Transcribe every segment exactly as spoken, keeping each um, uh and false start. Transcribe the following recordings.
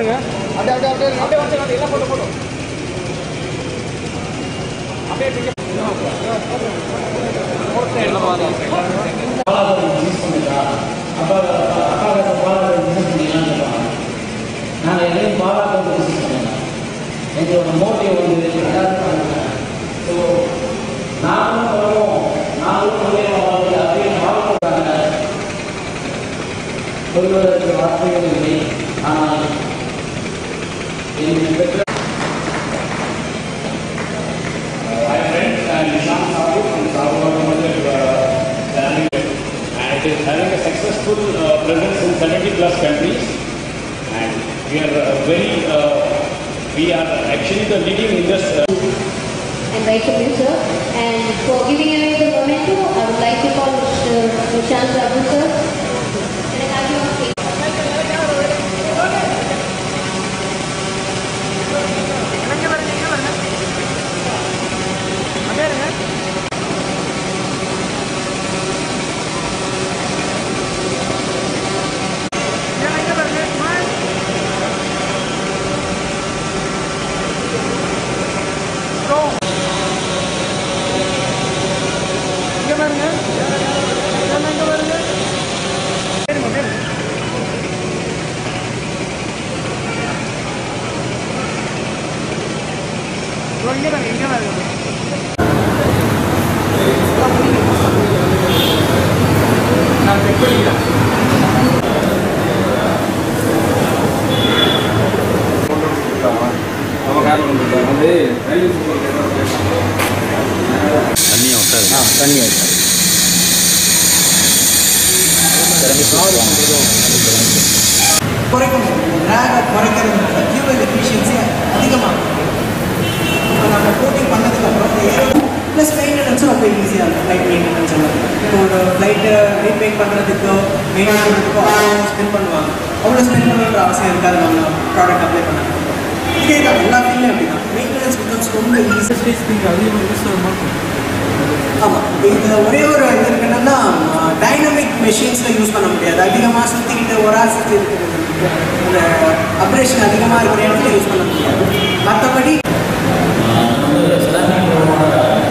இருங்க. அப்படியே அப்படியே அப்படியே அப்படியே வந்து வந்து எல்லாம் போட்டு போட்டு அப்படியே நீங்க போட்டு எல்லாம் வாங்க. பாலாவை யூஸ் பண்ணிட்டா அப்பா அப்பாவை பாலாவை யூஸ் பண்ணிடலான்னு நாங்கள் எதையும் பாலாவை யூஸ் பண்ணலாம். எங்களோட மோட்டிவ் வந்து எல்லாரும் ஸோ நாங்களும் வருவோம் நாங்களும் முன்னேறுவோம் அப்படின்னு வாழ்க்கைக்காக சொல்வதற்கு வார்த்தைகள் இல்லை. ஆனால் என் பெற்ற having a successful uh, presence in seventy plus countries, and we are uh, very uh, we are actually the leading in this uh, and right to you, sir. And for giving away the memento, I would like to call Mister Chand Prabhu, sir. Can I have you on stage? குறைக்கணும். ட்ராகை குறைக்கிறதுனால fuel efficiency அதிகமாகும். இப்போ நம்ம coating பண்ணதுக்கப்புறம் இந்த aero plus மெயின்டெனன்ஸும் ரொம்ப ஈஸியாக இருக்கும். Flight maintenance எல்லாம் இப்போ ஒரு ஃப்ளைட்டை ரீபேக் பண்ணுறதுக்கோ மெயின்டைன் பண்ணுறதுக்கோ அவ்வளோ ஸ்பெண்ட் பண்ணுவாங்க. அவ்வளோ ஸ்பெண்ட் பண்ணுற அவசியம் இருக்காது நம்ம ப்ராடக்ட் அப்ளை பண்ண. இதே தான் எல்லா ஃபீல்டும் அப்படி தான். மெயின்டெனன்ஸ் பிகம்ஸ் ரொம்ப ஈஸியாக அதிகமாக யூஸ் ஆக மாட்டோம். ஆமாம், இதில் ஒரே ஒரு இது இருக்குன்னா டைனமிக் மெஷின்ஸில் யூஸ் பண்ண முடியாது. அதிகமாக சுற்றிக்கிட்டு ஒரு ஆள் சுற்றி இருக்கிறது அந்த அப்ரேஷன் அதிகமாக இருக்கிற இடத்துல யூஸ் பண்ண முடியாது. மற்றபடி செராமிக் ப்ரோவோட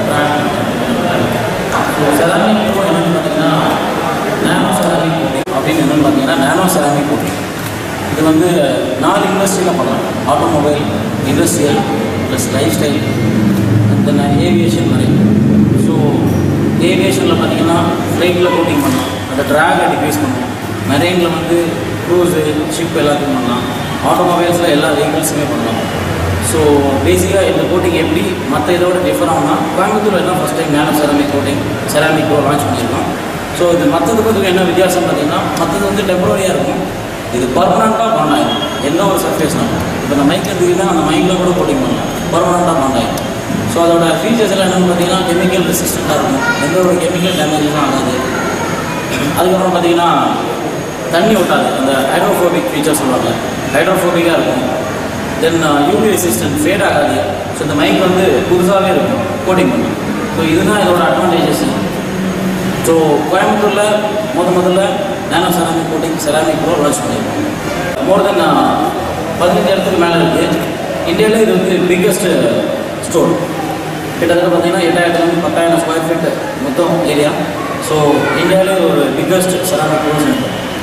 செராமிக் ப்ரோ என்னென்னு பார்த்தீங்கன்னா நானோ செராமிக் கோட்டிங் அப்படின்னு என்னென்னு பார்த்தீங்கன்னா நானோ செராமிக் கோட்டிங். இது வந்து நாலு இண்டஸ்ட்ரியில் பண்ணலாம். Automobile, industrial plus lifestyle and then aviation மாதிரி. ஸோ ஏவியேஷனில் பார்த்தீங்கன்னா ஃப்ளைட்டில் கோட்டிங் பண்ணலாம், அந்த ட்ராகை டிக்ரீஸ் பண்ணலாம். மெரெயினில் வந்து க்ரூஸு ஷிப் எல்லாத்தையும் பண்ணலாம். ஆட்டோமொபைல்ஸில் எல்லா வெஹிக்கிள்ஸுமே பண்ணலாம். ஸோ பேசிக்காக இந்த கோட்டிங் எப்படி மற்ற இதோட டிஃபர் ஆகும்னா கோயம்புத்தூரில் தான் first time nano ceramic coating ceramic pro launch பண்ணியிருக்கோம். ஸோ இது மற்றதுக்கு என்ன வித்தியாசம் பார்த்தீங்கன்னா மற்றது வந்து டெம்பரரியாக இருக்கும், இது பர்மனெண்ட்டாக பாண்ட் ஆகிடும். எந்த ஒரு சர்ஃபேஸ்னால் இப்போ இந்த மைக்கில் இருந்ததுன்னா அந்த மைக்கில் கூட கோட்டிங் பண்ணலாம், பர்மனெண்ட்டாக பாண்ட் ஆகிடும். ஸோ அதோட ஃபீச்சர்ஸ் எல்லாம் என்னென்னு பார்த்தீங்கன்னா கெமிக்கல் ரெசிஸ்டண்ட்டாக இருக்கும், எந்த ஒரு கெமிக்கல் டேமேஜஸும் ஆகாது. அதுக்கப்புறம் பார்த்தீங்கன்னா தண்ணி விட்டாது, அந்த ஹைட்ரோஃபோபிக் ஃபீச்சர் சொல்லுவாங்க, ஹைட்ரோஃபோபிக்காக இருக்கும். தென் யூவி ரெசிஸ்டன்ட் ஃபேட் ஆகாது. ஸோ இந்த மைக் வந்து புதுசாகவே இருக்கும் கோட்டிங் பண்ணும். ஸோ இதுதான் இதோட அட்வான்டேஜஸ். ஸோ கோயம்புத்தூரில் முத முதல்ல nano ceramic coating ceramic pro launch பண்ணியிருக்கோம். மோர் தென் பதினஞ்சு இடத்துக்கு மேலே இருக்குது. இந்தியாவில் இது வந்து பிக்கஸ்ட் ஸ்டோர். கிட்டத்தட்ட பார்த்தீங்கன்னா எட்டாயிரத்துலேருந்து பத்தாயிரம் ஸ்கொயர் ஃபீட் மொத்தம் ஏரியா. ஸோ இந்தியாவிலே ஒரு பிக்கஸ்ட் செராமிக் ப்ரோ சென்டர்.